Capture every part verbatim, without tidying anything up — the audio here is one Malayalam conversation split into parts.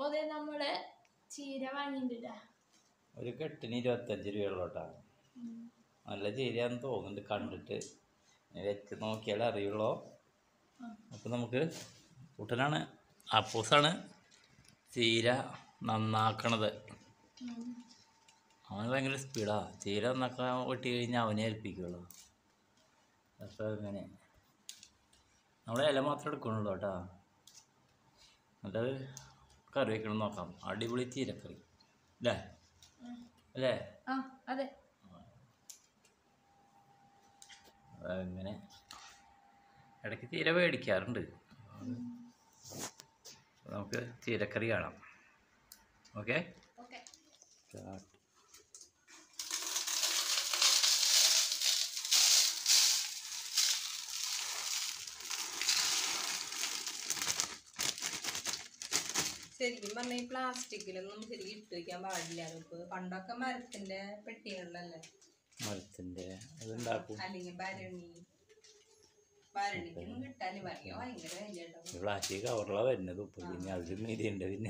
അപ്പോൾ അതേ നമ്മള് ചീര വാങ്ങിയിട്ടില്ല. ഒരു കെട്ടിന് ഇരുപത്തഞ്ച് രൂപയുള്ളൂട്ടാ. നല്ല ചീരയാന്ന് തോന്നുന്നുണ്ട് കണ്ടിട്ട്. വെച്ച് നോക്കിയാൽ അറിയുള്ളൂ. അപ്പം നമുക്ക് കൂട്ടനാണ് അപ്പൂസാണ് ചീര നന്നാക്കണത്. അവന് ഭയങ്കര സ്പീഡാ. ചീര നന്നാക്കാൻ വെട്ടി കഴിഞ്ഞാൽ അവനെ ഏൽപ്പിക്കുള്ളൂ. അപ്പോൾ അങ്ങനെ നമ്മുടെ ഇല മാത്രം എടുക്കണുള്ളൂ കേട്ടോ. എന്നിട്ട് കറി വയ്ക്കണം നോക്കാം. അടിപൊളി ചീരക്കറി അല്ലേ അല്ലേ അതെ. അങ്ങനെ ഇടയ്ക്ക് ചീര മേടിക്കാറുണ്ട്. നമുക്ക് ചീരക്കറി കാണാം. ഓക്കെ ശരിക്കും പറഞ്ഞാൽ ഈ പ്ലാസ്റ്റിക്കിലൊന്നും ശരിക്കും ഇട്ട് വയ്ക്കാൻ പാടില്ല. നമുക്ക് പണ്ടൊക്കെ മരത്തിന്റെ പെട്ടികളിലല്ലേ മരത്തിന്റെ അതുണ്ടാക്കും. അല്ലെങ്കിൽ ഭരണി ഭരണിക്കൊന്നും കിട്ടാൻ ഭയങ്കര ഭയങ്കര വിലയാട്ടോ. പ്ലാസ്റ്റിക് കവറിലാണ് വരുന്നത്. ഉപ്പ് പിന്നെ അതിലും മീതിയുണ്ട്. പിന്നെ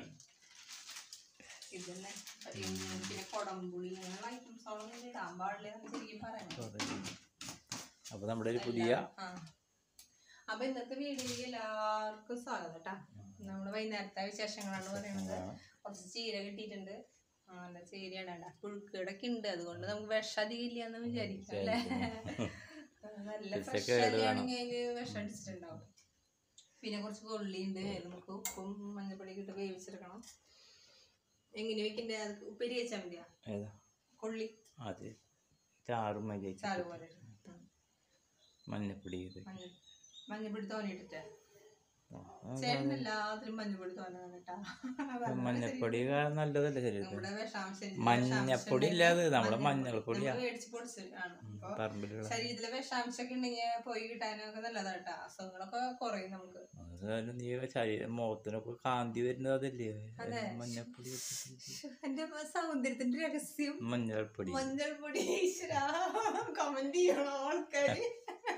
ഇതന്നെ പിന്നെ കൊടംപുളി അങ്ങനെയുള്ള ഐറ്റംസോളൊന്നും ഇടാൻ പാടില്ല ശരിക്കും പറയാം. അപ്പൊ നമ്മുടെ ഒരു പുതിയ അപ്പൊ ഇന്നത്തെ വീഡിയോയിൽ എല്ലാവർക്കും സ്വാഗതം കേട്ടാ. നമ്മുടെ വൈകുന്നേരത്തെ വിശേഷങ്ങളാണ് പറയുന്നത്. കുറച്ച് ചീര കിട്ടിയിട്ടുണ്ട്. നല്ല ചീരയാണ്. പുഴുക്കേടൊക്കെ ഉണ്ട്. അതുകൊണ്ട് നമുക്ക് വിഷം അധികം ഇല്ലാന്ന് വിചാരിക്കാം അല്ലേ. നല്ല ഫ്രഷ് ആണെങ്കിൽ അതില് വിഷം അടിച്ചിട്ടുണ്ടാവും. പിന്നെ കുറച്ച് കൊള്ളിയുണ്ട്. നമുക്ക് ഉപ്പും മഞ്ഞപ്പൊടിയൊക്കെ ഇട്ട് വേവിച്ചെടുക്കണം. എങ്ങനെ വെക്കണ്ടേ? അത് ഉപ്പേരി വെച്ചാൽ മതിയാ കൊള്ളി ചാറ് ചാറ് പോലെ മഞ്ഞപ്പൊടി മഞ്ഞപ്പൊടി തോന്നിട്ടിട്ടേ ചേട്ടൻ എല്ലാത്തിനും മഞ്ഞപ്പൊടി തോന്നാട്ടാ. മഞ്ഞപ്പൊടി നല്ലതല്ലേ ശരീരത്തിൽ. മഞ്ഞപ്പൊടി ഇല്ലാതെ നമ്മുടെ മഞ്ഞൾപ്പൊടിയാ ശരീരത്തിലെ വിഷാംശമൊക്കെ ഉണ്ടെങ്കിൽ പോയി കിട്ടാനൊക്കെ നല്ലതാട്ടാ. അസുഖങ്ങളൊക്കെ കുറയും നമുക്ക്. നീ ശരീരം മുഖത്തിനൊക്കെ കാന്തി വരുന്നത് അതല്ലേ മഞ്ഞപ്പൊടി. എന്റെ സൗന്ദര്യത്തിന്റെ രഹസ്യം മഞ്ഞൾപ്പൊടി. മഞ്ഞൾപ്പൊടി കമന്റ് ചെയ്യണോ ആൾക്കാര്?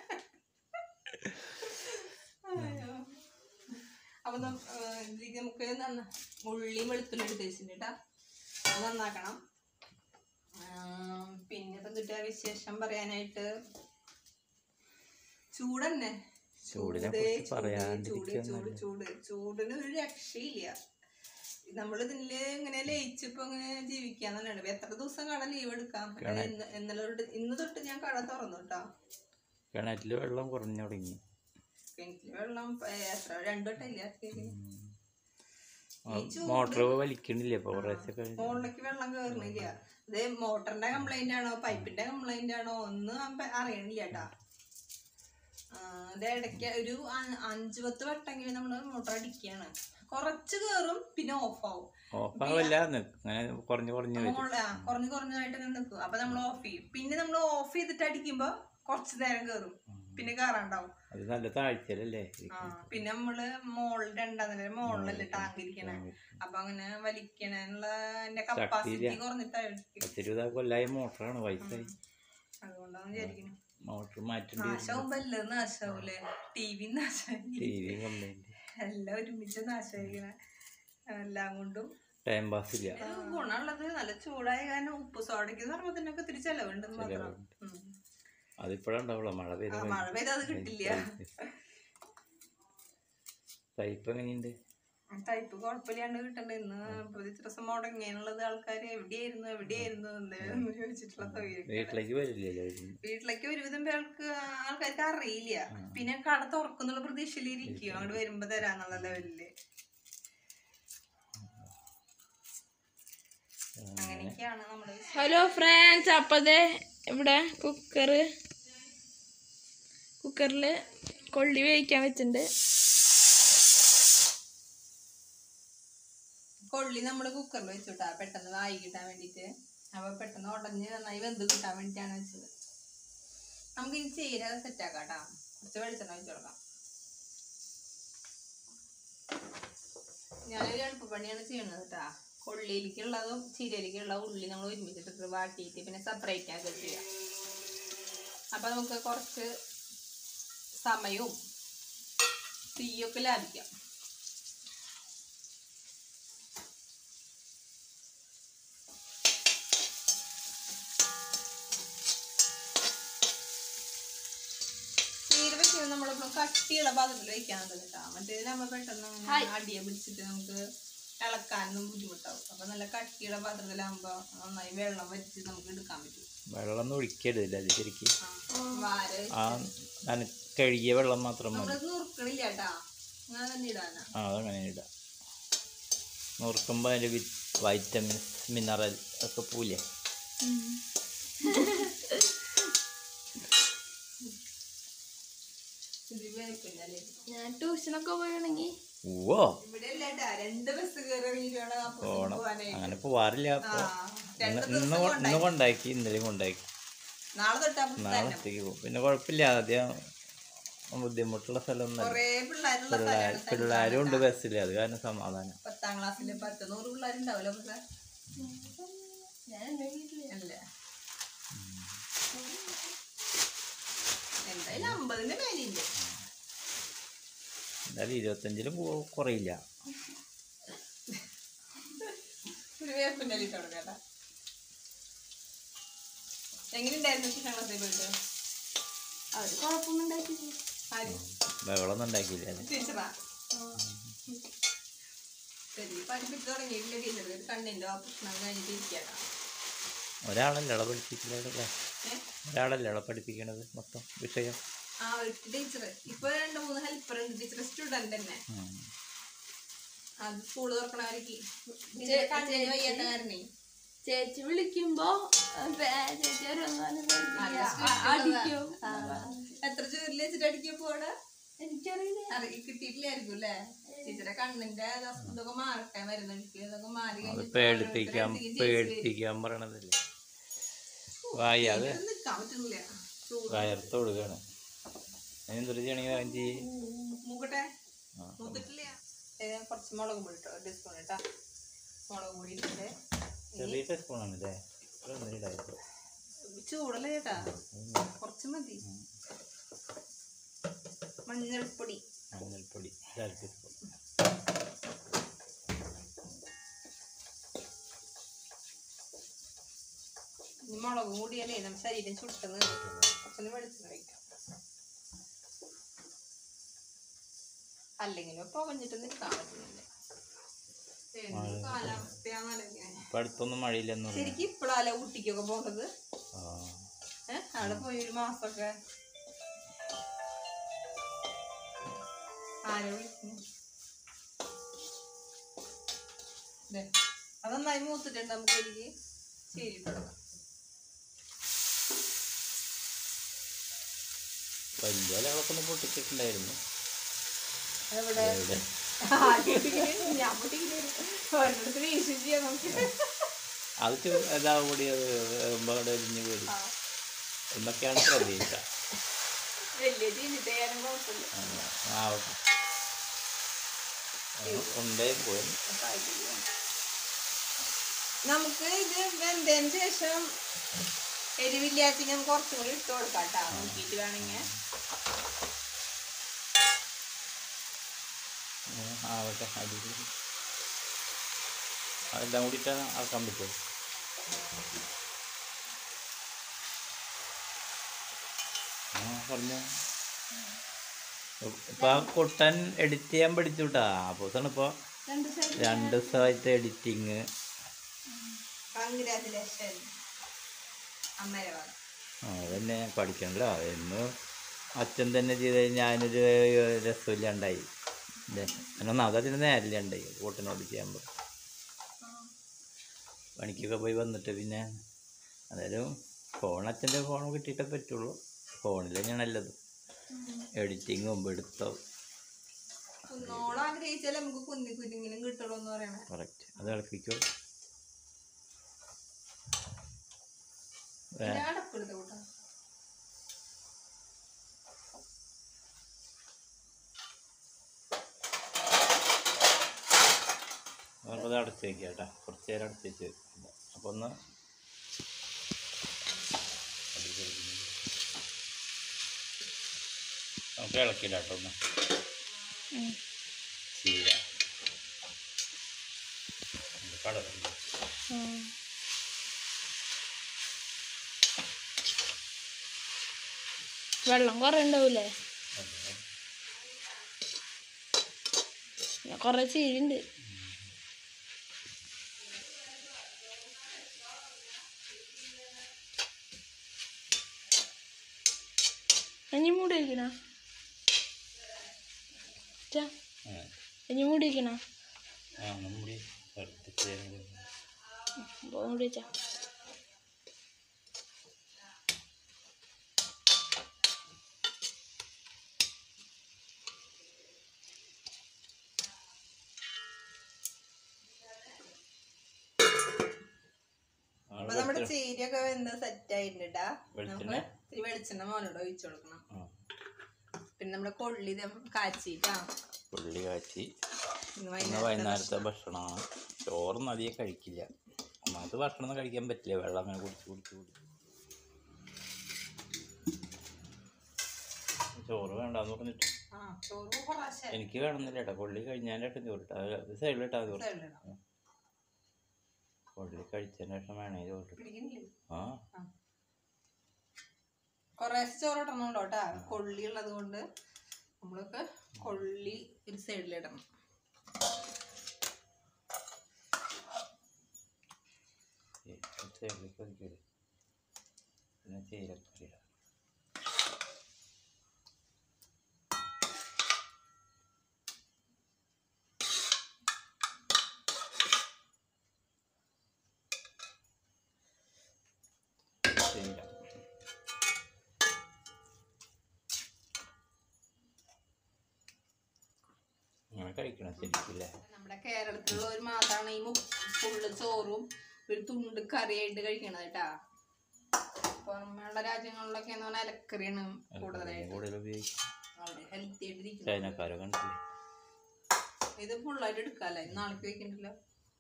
അപ്പൊ നമുക്ക് ഉള്ളി വെളുത്തുള്ളി എടുത്ത് വെച്ചിട്ടുണ്ട് കേട്ടാ. അത് നന്നാക്കണം. പിന്നെ ഇപ്പം കിട്ടിയ വിശേഷം പറയാനായിട്ട് ചൂടന്നെ. ചൂട് ചൂട് ചൂട് ചൂട് ചൂടിന് ഒരു രക്ഷയില്ല. നമ്മളിതില് ഇങ്ങനെ ലയിച്ചിപ്പോ ഇങ്ങനെ ജീവിക്കാന്നല്ലാണ്. എത്ര ദിവസം കട ലീവ് എടുക്കാം. ഇന്നലെ ഇന്ന് തൊട്ട് ഞാൻ കട തുറന്നു കേട്ടോ. കിണറ്റില് വെള്ളം കുറഞ്ഞു തുടങ്ങി. വെള്ളം എത്ര രണ്ടു വട്ടമില്ല. മോട്ടർ വലിക്കണില്ല. മോളിലേക്ക് വെള്ളം കേറണില്ല. ഇത് മോട്ടറിന്റെ കംപ്ലൈന്റ് ആണോ പൈപ്പിന്റെ കംപ്ലൈന്റ് ആണോ ഒന്നും അറിയണില്ല കേട്ടാ. ഇത് ഇടയ്ക്ക് ഒരു അഞ്ചു പത്ത് വട്ടെങ്കിലും നമ്മള് മോട്ടർ അടിക്കുകയാണ്. കുറച്ച് കേറും പിന്നെ ഓഫ് ആവും. കുറഞ്ഞു കുറഞ്ഞായിട്ട് ഇങ്ങനെ നിൽക്കും. അപ്പൊ നമ്മൾ ഓഫ് ചെയ്യും. പിന്നെ നമ്മൾ ഓഫ് ചെയ്തിട്ട് അടിക്കുമ്പോ കുറച്ചു നേരം കേറും. പിന്നെ കേറാണ്ടാവും. പിന്നെ നമ്മള് മോളിൽ രണ്ടാം നില മോളിലല്ലേ ടാങ്ക് ഇരിക്കണേ. അപ്പൊ അങ്ങനെ വലിക്കണുള്ള കപ്പാസിറ്റി കുറഞ്ഞിട്ടായിരിക്കും. മോട്ടറാണ് വൈഫൈ. അതുകൊണ്ടാണ് വിചാരിക്കുന്നു. മോട്ടർ മാറ്റി നാശാവുമ്പോ എല്ലാം നാശാവൂലേ. ടി വി നാശായി എല്ലാം ഒരുമിച്ച് നാശായിരിക്കണ. എല്ലാം കൊണ്ടും ടൈം പാസ് ഇല്ല. ഗുണമുള്ളത് നല്ല ചൂടായ കാരണം ഉപ്പ് സോഡയ്ക്ക് സർവ്വത്തിനൊക്കെ ഒത്തിരി ചെലവുണ്ടെന്ന് മാത്രം. അതിപ്പോഴുണ്ടാവുള്ളൂ. മഴ പെയ്ത മഴ പെയ്ത അത് കിട്ടില്ല. ടൈപ്പ് എങ്ങനെയുണ്ട്? ടൈപ്പ് കുഴപ്പമില്ലാണ്ട് കിട്ടണ്ട. ഇന്ന് ഇത്ര ദിവസം മുടങ്ങിയാനുള്ളത് ആൾക്കാര് എവിടെയായിരുന്നു എവിടെയായിരുന്നു എന്ന് ചോദിച്ചിട്ടുള്ള സൗകര്യം. വീട്ടിലേക്ക് വരില്ലല്ലോ. വീട്ടിലേക്ക് ഒരുവിധം പേർക്ക് ആൾക്കാർക്ക് അറിയില്ല. പിന്നെ കട തുറക്കുന്നുള്ള പ്രതീക്ഷയിലിരിക്കും. അങ്ങോട്ട് വരുമ്പോ തരാന്നുള്ള ലെവലില്. അങ്ങനെയൊക്കെയാണ് നമ്മള്. Hello friends. അപ്പതേ ഇവിടെ കുക്കറ് കുക്കറില് കൊള്ളി വേവിക്കാൻ വെച്ചിട്ടുണ്ട്. കൊള്ളി നമ്മള് കുക്കറിൽ വെച്ചുട്ടാ പെട്ടെന്ന് വായി കിട്ടാൻ വേണ്ടിട്ട്. അപ്പൊ പെട്ടെന്ന് ഉടഞ്ഞ് നന്നായി വെന്ത് കിട്ടാൻ വേണ്ടിട്ടാണ് വെച്ചത്. നമുക്ക് ഇനി ചീര സെറ്റ് ആക്കാം കേട്ടാ. കുറച്ച് വെളിച്ചെണ്ണ വെച്ച് കൊടുക്കാം. ഞാനൊരു എളുപ്പപ്പണിയാണ് ചെയ്യണത് കേട്ടാ. കൊള്ളിയിലേക്കുള്ളതും ചീരയിലേക്കുള്ള ഉള്ളി നമ്മൾ ഒരുമിച്ചിട്ട് വാട്ടിയിട്ട് പിന്നെ സെപ്പറേറ്റ് ആക്കി ചെയ്യാം. അപ്പം നമുക്ക് കുറച്ച് സമയവും തീയൊക്കെ ലാഭിക്കാം. കട്ടിയുള്ള പാത്രത്തിൽ വെക്കാനുണ്ട് കേട്ടോ. മറ്റേത് നമ്മൾ പെട്ടെന്ന് അങ്ങനെ അടിയെ പിടിച്ചിട്ട് നമുക്ക് ഇളക്കാനൊന്നും ബുദ്ധിമുട്ടാവും. അപ്പൊ നല്ല കട്ടിയുള്ള പാത്രത്തിലാകുമ്പോ നന്നായി വെള്ളം വറ്റിച്ച് നമുക്ക് എടുക്കാൻ പറ്റും. വെള്ളം ഒന്നും ഒഴിക്കരുതില്ല അത് ശരിക്കും. വാര ആ കഴുകിയ വെള്ളം മാത്രം മതി. നമ്മളത് നുറുക്കണില്ല കേട്ടാ, അങ്ങനെ തന്നെ ഇടാനാ. ആ അതങ്ങനെ ഇടാം. നുറുക്കുമ്പോൾ അതിൻ്റെ വൈറ്റമിൻസ് മിനറൽ ഒക്കെ പൂലേ. ഞാൻ ട്യൂഷനൊക്കെ പോയാണെങ്കിൽ ഓ ഇവിടെ രണ്ട് ബസ് കയറി പോണം. അങ്ങനെ പോവാറില്ല. അപ്പോൾ ഇന്ന് ഇന്ന് കൊണ്ടാക്കി, ഇന്നലെയും കൊണ്ടാക്കി. നാളെ തൊട്ടാ നാളെ ഒറ്റയ്ക്ക് പോകും. പിന്നെ കുഴപ്പമില്ല. ആദ്യം ബുദ്ധിമുട്ടുള്ള സ്ഥലമൊന്നും പിള്ളേർ പിള്ളേരും ഉണ്ട് ബസ്സിൽ, അത് കാരണം സമാധാനം. പത്താം ക്ലാസ്സില് പത്ത് നൂറ് പിള്ളേരുണ്ടാവില്ല പക്ഷെ എന്തായാലും അമ്പതിന്റെ മേലില്ല. എന്തായാലും ഇരുപത്തഞ്ചിലും കുറയില്ല. ഒരു വേപ്പിൻ്റെ അലി തുടങ്ങാ. എങ്ങനെയുണ്ടായിരുന്നു പത്താം ക്ലാസ്സിൽ പോയിട്ട്? അവര് കുഴപ്പമൊന്നും ഉണ്ടാക്കിയില്ല. ബഹളമൊന്നും ഉണ്ടാക്കിയില്ല. ടീച്ചറാ ശരി പഠിപ്പിച്ച് തുടങ്ങിയിട്ടില്ല. ടീച്ചർ കണ്ണിന്റെ ഓപ്പറേഷൻ കഴിഞ്ഞിട്ട് ഇരിക്കാനാ. ഒരാളല്ലേ ഇള പഠിപ്പിക്കലേ? ഒരാളല്ലേ ഇള പഠിപ്പിക്കണത് മൊത്തം വിഷയം? ആ ഒരു ടീച്ചർ. ഇപ്പൊ രണ്ട് മൂന്ന് ഹെൽപ്പർ ഉണ്ട്. ടീച്ചർ സ്റ്റുഡന്റ് തന്നെ. അത് സ്കൂള് തുറക്കണവർക്ക് കണ്ണിന് വയ്യാത്ത കാരണേ ചേച്ചി വിളിക്കുമ്പോ ചേച്ചി അടിക്കും. എത്ര ചൂരിൽ വെച്ചിട്ട് അടിക്കാൻ പോടാ എനിക്കറിയില്ല, കിട്ടിയിട്ടില്ലായിരിക്കും അല്ലേ? ടീച്ചറെ കണ്ണിന്റെ ഇതൊക്കെ മാറട്ടെ, മരുന്നടിക്കുക ഇതൊക്കെ മാറി പേടിപ്പിക്കാൻ പേടിപ്പിക്കാൻ പറയണതല്ലേ. വായത് നിക്കാൻ പറ്റുന്നില്ല. വയർത്ത് കൊടുക്കുകയാണ്. എന്തൊരു ചെയ്യണമെങ്കിൽ മൂക്കട്ടെ മൂത്തിട്ടില്ല. കുറച്ച് മുളക് പൊടി ഇട്ടോ, ഒരു ടീസ്പൂൺ ഇട്ടാ. മുളക് പൊടി ഇട്ടിട്ട് ചെറിയ ടീസ്പൂണാണല്ലേ? ചൂടല്ലേ ചേട്ടാ, കുറച്ച് മതി. മഞ്ഞൾപ്പൊടി മഞ്ഞൾപ്പൊടി അര ടീസ്പൂൺ. മുളക് കൂടിയാലേ നമ്മുടെ ശരീരം ചുട്ടെന്ന് കുറച്ചൊന്ന് വെളിച്ചെണ്ണ കഴിക്കാം. അല്ലെങ്കിലും ഇപ്പൊ വന്നിട്ട് നിൽക്കാൻ പറ്റുന്നില്ല. അടുത്തൊന്നും മഴയില്ലെന്ന് ശരിക്കും ഇപ്പഴാല ഊട്ടിക്കൊക്കെ പോകേണ്ടത്. ഏഹ് അവിടെ പോയി ഒരു മാസമൊക്കെ ആരോ വിളിക്കുന്നു. അത് നന്നായി മൂത്തിട്ടുണ്ട്. നമുക്ക് എനിക്ക് ചേരിപ്പെടുക. വലിയ ഇലകളൊക്കെ ഒന്ന് പൊട്ടിച്ചിട്ടുണ്ടായിരുന്നു. അത് ഇതാ കൂടി അത് എരിഞ്ഞ് പേടി എന്നൊക്കെയാണ് പ്രതീക്ഷ. ആവട്ടെ, കൊണ്ടേ പോയി. നമുക്ക് ഇത് വെന്തതിന് ശേഷം എരിവില്ലാത്ത നമുക്ക് കുറച്ചും കൂടി ഇട്ട് കൊടുക്കാം കേട്ടോ, നോക്കിയിട്ട് വേണമെങ്കിൽ. ആവട്ടെ, അടി അതെല്ലാം കൂടിയിട്ട് ആക്കാൻ പറ്റുമോ? ആ പറഞ്ഞു. ഇപ്പം ആ കൊട്ടൻ എഡിറ്റ് ചെയ്യാൻ പഠിച്ചു കേട്ടാ. അപ്പോഴാണ് ഇപ്പോൾ രണ്ട് ദിവസമായിട്ട് എഡിറ്റിങ്. ആ അതന്നെ പഠിക്കണല്ലോ. എന്ന് അച്ഛൻ തന്നെ ചെയ്ത് കഴിഞ്ഞാൽ അതിനൊരു രസമില്ലാണ്ടായി. അതിനൊന്നും അതിന് നേരില്ല ഉണ്ടായി കൊട്ടനോട് ചെയ്യുമ്പോൾ. പണിക്കൊക്കെ പോയി വന്നിട്ട് പിന്നെ അതായത് ഫോൺ അച്ഛൻ്റെ ഫോൺ കിട്ടിയിട്ടേ പറ്റുള്ളൂ. ഫോണിൽ തന്നെയാണ് നല്ലത് എഡിറ്റിങ്ങും എടുത്തോ. കറക്റ്റ്. അത് ഇളക്കിക്കോ. അത് അടച്ച് വയ്ക്കുക കേട്ടോ. കുറച്ച് നേരം അടച്ച് വെച്ച് അപ്പോൾ ഒന്ന് നമുക്ക് ഇളക്കില്ല കേട്ടോ. ഒന്ന് ചീര കളറുണ്ട്. വെള്ളം കുറേ ഉണ്ടാവൂലേ? കൊറേ ചീരുണ്ട്. ഇനി മൂടി വയ്ക്കണ ഇനി മൂടി വയ്ക്കണ മൂടി വെച്ചാ അപ്പൊ നമ്മുടെ ചീരയൊക്കെ വെന്ത് സെറ്റ് ആയിട്ടാ. നമുക്ക് ഇത്തിരി വെളിച്ചെണ്ണ മോനോട് ഒഴിച്ചു കൊടുക്കണം. പിന്നെ നമ്മുടെ കൊള്ളി കാച്ചിട്ടാ കൊള്ളി കാച്ചി വൈകുന്നേരത്തെ ഭക്ഷണമാണ്. ചോറൊന്നും അധികം കഴിക്കില്ല. ഒന്നാമത് ഭക്ഷണം കഴിക്കാൻ പറ്റില്ല, വെള്ളം അങ്ങനെ കുടിച്ച് കുടിച്ച് കുടിച്ച്. ചോറ് വേണ്ടാന്ന് പറഞ്ഞിട്ട് എനിക്ക് വേണമെന്നില്ല കേട്ടോ. കൊള്ളി കഴിഞ്ഞതിൻ്റെ ശേഷം ചോറിട്ടാ സൈഡിലിട്ടാ ചോറ്. കൊള്ളി കഴിച്ചതിന് ശേഷം വേണേ ചോറ്. ആ കുറേശ്ശെ ചോറ് ഇടണല്ലോ കേട്ടാ. കൊള്ളി ഉള്ളത് കൊണ്ട് നമ്മളൊക്കെ കൊള്ളി ഒരു സൈഡിലിടണം. സൈഡിൽ കൊതിക്കരുത്. പിന്നെ ചീരക്കറി ചീര കഴിക്കണം ശരിക്കില്ല. നമ്മുടെ കേരളത്തിലുള്ള ഒരു മാത്രമാണ് ഈ ഫുള്ള് ചോറും ഒരു തുണ്ട് കറിയായിട്ട് കഴിക്കണത് കേട്ടാ. പുറമെയുള്ള രാജ്യങ്ങളിലൊക്കെ എന്ന് പറഞ്ഞാൽ ഇലക്കറിയാണ് കൂടുതലായിട്ട് ഹെൽത്തി ആയിട്ടിരിക്കുന്നത്. ഇത് ഫുള്ളായിട്ട് എടുക്കാല്ലേ, നാളേക്ക് വെക്കണ്ടല്ലോ.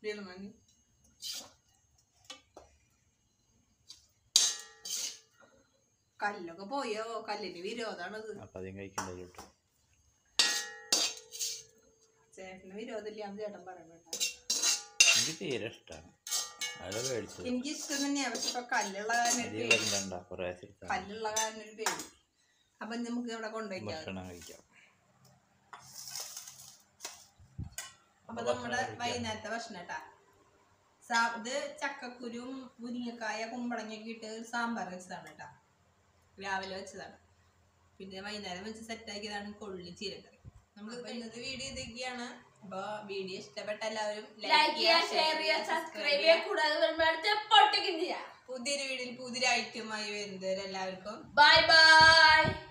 കല്ലൊക്കെ പോയോ? കല്ലിന് വിരോധാണത്. ചേട്ടന് വിരോധമില്ലാന്ന് ചേട്ടൻ പറയണ്ട. എനിക്ക് തീരെ ഇഷ്ടമാണ്. എനിക്ക് ഇഷ്ടം തന്നെയാ. പക്ഷെ ഇപ്പൊ കല്ലുള്ള കാരണം കല്ലുള്ള കാരണം ഒരു പേടി. അപ്പൊ നമുക്ക് ഇവിടെ കൊണ്ടുപോയിക്കാം. അപ്പൊ നമ്മുടെ വൈകുന്നേരത്തെ ഭക്ഷണം കേട്ടാ. ഇത് ചക്കക്കുരും മുരിങ്ങക്കായ കുമ്പളങ്ങയൊക്കെ ഇട്ട് സാമ്പാർ വെച്ചതാണ് കേട്ടാ. രാവിലെ വെച്ചതാണ്. പിന്നെ വൈകുന്നേരം വെച്ച് സെറ്റാക്കിയതാണ് കൊള്ളി ചീരക്കറി. നമുക്ക് ഇന്നത്തെ വീഡിയോ ഇതൊക്കെയാണ്. അപ്പൊ വീഡിയോ ഇഷ്ടപ്പെട്ട എല്ലാവരും ലൈക്ക് ചെയ്യുക, ഷെയർ ചെയ്യുക, സബ്സ്ക്രൈബ് ചെയ്യുക. കൂടാതെ പുതിയൊരു വീഡിയോയിൽ പുതിയൊരു ഐറ്റമായി വരുന്നത് എല്ലാവർക്കും ബൈ ബൈ.